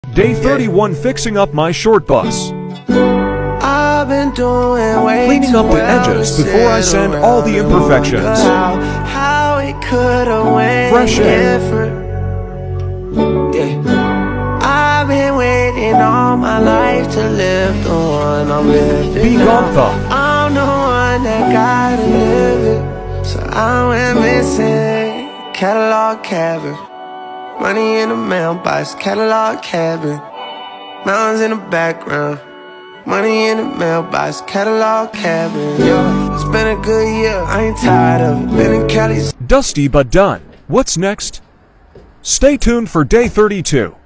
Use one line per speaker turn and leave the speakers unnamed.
Day 31 fixing up my short bus.
I've been doing way
Cleaning up the edges before I sand all the imperfections.
How it could have went
Fresh air.
different. Yeah. I've been waiting all my life to live the one I'm living.
Be gone, thought.
I'm the one that gotta live it. So I went missing. Catalog cabin. Money in the mailbox, catalog cabin. Mountains in the background. Money in the mailbox, catalog cabin. Yeah, it's been a good year, I ain't tired of it. Been in Cali.
Dusty but done. What's next? Stay tuned for day 32.